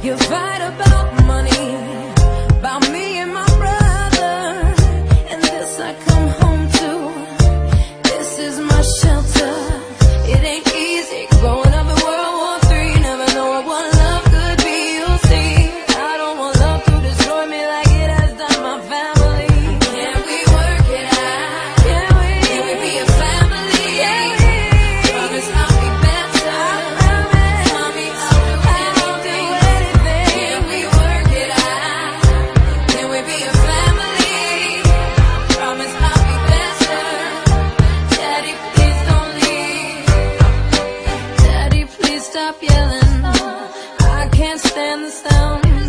You fight about money, about me and my brother, and this I come home to. This is my shelter. It ain't easy growing up in World War III. Never know what love could be, you'll see. I don't want love to destroy me like it has done my family. Can we work it out? Can we be a family? Promise I'll be better. Mommy, I'll do anything. Can we work it out? Can we be a family? Promise I'll be better. Daddy, please don't leave. Daddy, please stop yelling. I can't stand the sound.